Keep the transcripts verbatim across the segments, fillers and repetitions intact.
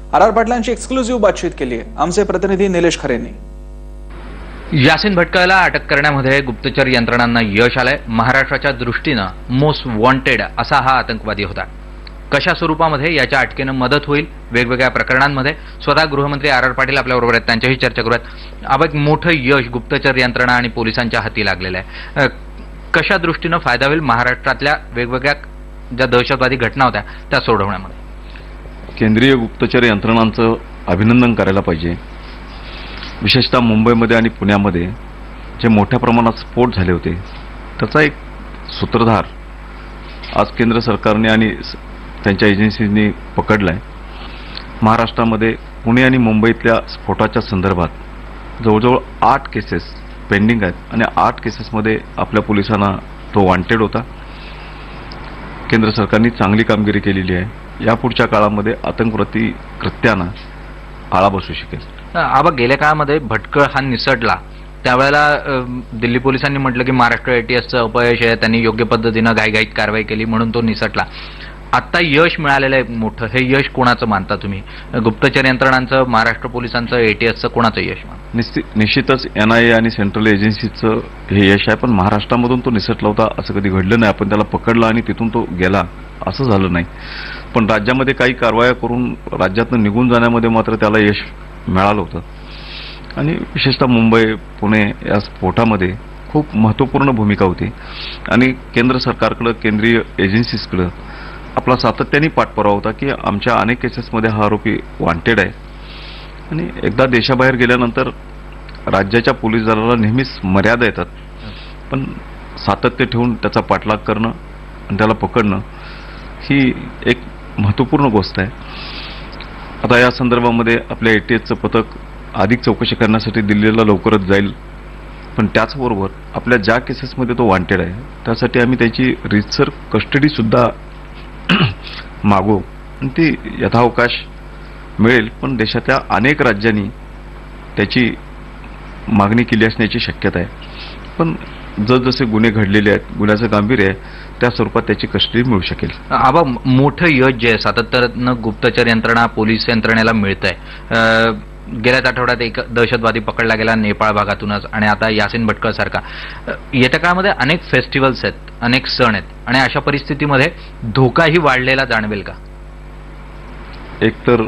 R R पाटलांची exclusive बातचीत केली आहे आमचे प्रतिनिधी निलेश खरेंनी। यासिन भटकळला अटक करण्यामध्ये गुप्तचर यंत्रणांना यश आलंय। महाराष्ट्राच्या दृष्टीनं मोस्ट वॉन्टेड असा हा आतंकवादी होता। कशा स्वरूपामध्ये याच्या अटकेनं मदत होईल वेगवेगळ्या प्रकरणांमध्ये स्वतः गृहमंत्री आर आर पाटील आपल्याबरोबर आहेत, त्यांच्याशी चर्चा करूयात। अब एक मोठं यश गुप्तचर यंत्रणा आणि पोलिसांच्या हाती लागलेलं आहे। कशा दृष्टीनं फायदा होईल महाराष्ट्रातल्या वेगवेगळ्या ज्या दहशतवादी घटना होत्या त्या सोडवण्यामध्ये? केंद्रीय गुप्तचर यंत्रणांचं अभिनंदन करायला पाहिजे। विशेषतः मुंबईमध्ये आणि पुण्यामध्ये जे मोठ्या प्रमाणात स्फोट झाले होते त्याचा एक सूत्रधार आज केंद्र सरकारने आणि त्यांच्या एजन्सींनी पकडलाय। महाराष्ट्रामध्ये पुणे आणि मुंबईतल्या स्फोटाच्या संदर्भात जवळजवळ आठ केसेस पेंडिंग आहेत आणि आठ केसेसमध्ये आपल्या पोलिसांना तो वॉन्टेड होता। केंद्र सरकारने चांगली कामगिरी केलेली आहे। यापुढच्या काळामध्ये आतंकवादी कृत्यांना आळा बसू शकेल। आबा गेल्या काळामध्ये भटकळ हा निसटला त्यावेळेला दिल्ली पोलिसांनी म्हटलं की महाराष्ट्र एटीएसचं अपयश आहे, त्यांनी योग्य पद्धतीनं घाईघाईत कारवाई केली म्हणून तो निसटला। आता यश मिळालेलं आहे मोठं, हे यश कोणाचं मानता तुम्ही? गुप्तचर यंत्रणांचं, महाराष्ट्र पोलिसांचं, एटीएसचं, कोणाचं यश? निश्चितच एन आय ए आणि सेंट्रल एजन्सीचं हे यश आहे, पण महाराष्ट्रामधून तो निसटला होता असं कधी घडलं नाही। आपण त्याला पकडला आणि तिथून तो गेला असं झालं नाही, पण राज्यामध्ये काही कारवाया करून राज्यातून निघून जाण्यामध्ये मात्र त्याला यश मिळालं होतं। आणि विशेषतः मुंबई पुणे या स्फोटामध्ये खूप महत्त्वपूर्ण भूमिका होती आणि केंद्र सरकारकडे केंद्रीय एजन्सीजकडे आपला सातत्याने पाठपुरावा होता की आमच्या अनेक केसेसमध्ये हा आरोपी वॉन्टेड आहे। आणि एकदा देशाबाहेर गेल्यानंतर राज्याच्या पोलीस दलाला नेहमीच मर्यादा येतात, पण सातत्य ठेवून त्याचा पाठलाग करणं आणि त्याला पकडणं ही एक महत्त्वपूर्ण गोष्ट आहे। आता या संदर्भामध्ये आपल्या एटीएसचं पथक अधिक चौकशी करण्यासाठी दिल्लीला लवकरच जाईल, पण त्याचबरोबर आपल्या ज्या केसेसमध्ये तो वॉन्टेड आहे त्यासाठी आम्ही त्याची रीतसर कस्टडीसुद्धा मागू आणि ती यथावकाश मिळेल। पण देशातल्या अनेक राज्यांनी त्याची मागणी केली असण्याची शक्यता आहे, पण जसजसे गुन्हे घडलेले आहेत गुन्ह्याचं गांभीर्य आहे त्या स्वरूपात त्याची कस्टडी मिळू शकेल। आबा मोठं यश जे सातत्यानं गुप्तचर यंत्रणा पोलीस यंत्रणेला मिळत आहे। गेल्याच आठवड्यात एक दहशतवादी पकडला गेला नेपाळ भागातूनच आणि आता यासिन भटकळ सारखा। येत्या काळामध्ये अनेक फेस्टिवल्स आहेत, अनेक सण आहेत आणि अशा परिस्थितीमध्ये धोकाही वाढलेला जाणवेल का? एकतर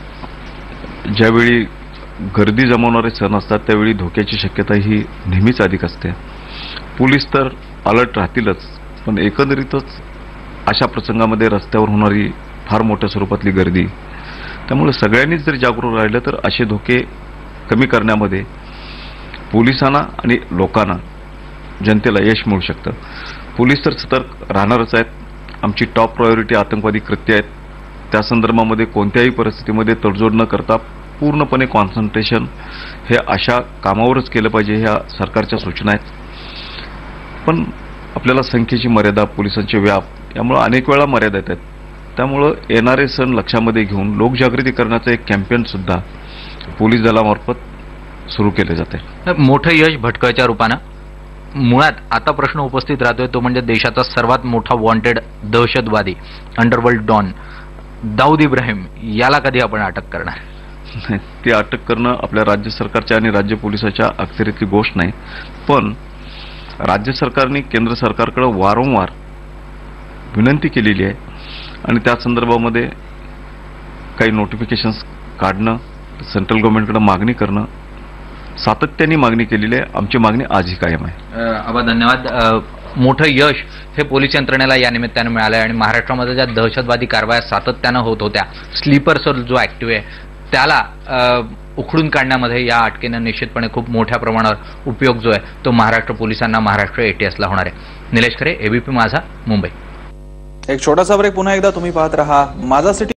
ज्यावेळी गर्दी जमवणारे सण असतात त्यावेळी धोक्याची शक्यता ही नेहमीच अधिक असते। पोलीस तर अलर्ट राहतीलच, पण एकंदरीतच अशा प्रसंगामध्ये रस्त्यावर होणारी फार मोठ्या स्वरूपातली गर्दी, त्यामुळे सगळ्यांनीच जर जागरूक राहिलं तर असे धोके कमी करण्यामध्ये पोलिसांना आणि लोकांना जनतेला यश मिळू शकतं। पोलीस तर सतर्क राहणारच आहेत। आमची टॉप प्रायोरिटी आतंकवादी कृत्य आहेत, त्या संदर्भामध्ये कोणत्याही परिस्थितीमध्ये तडजोड न करता पूर्णपणे कॉन्सन्ट्रेशन हे अशा कामावरच केलं पाहिजे, ह्या सरकारच्या सूचना आहेत। पण आपल्याला संख्येची मर्यादा, पोलिसांचे व्याप यामुळे अनेक वेळा मर्यादा येतात, त्यामुळं येणारे सण लक्षामध्ये घेऊन लोकजागृती करण्याचं एक कॅम्पेन सुद्धा पोलीस दलामार्फत सुरू केले जाते। मोठं यश भटकळच्या रूपानं मुळात आता प्रश्न उपस्थित राहतोय तो म्हणजे देशाचा सर्वात मोठा वॉन्टेड दहशतवादी अंडरवर्ल्ड डॉन दाऊद इब्राहिम याला कधी आपण अटक करणार? ती अटक करणं आपल्या राज्य सरकारच्या आणि राज्य पोलिसाच्या अखत्यारीतली गोष्ट नाही, पण राज्य सरकारने केंद्र सरकारकडे वारंवार विनंती केलेली आहे आणि त्या संदर्भामध्ये काही नोटिफिकेशन्स काढणं, सेंट्रल गव्हर्नमेंटकडे मागणी करणं, सातत्याने मागणी केलेली आहे। आमची मागणी आजही कायम आहे। आबा धन्यवाद। मोठं यश हे पोलीस यंत्रणेला या निमित्तानं मिळालं आहे आणि महाराष्ट्रामध्ये ज्या दहशतवादी कारवाया सातत्यानं होत होत्या, स्लीपर सेल जो ऍक्टिव्ह आहे त्याला उखडून काढण्यामध्ये या अटकेनं निश्चितपणे खूप मोठ्या प्रमाणावर उपयोग जो आहे तो महाराष्ट्र पोलिसांना, महाराष्ट्र एटीएसला होणार आहे। निलेश खरे, एबीपी माझा, मुंबई। एक छोटासा ब्रेक, पुन्हा एकदा तुम्ही पाहत रहा माझा सिटी।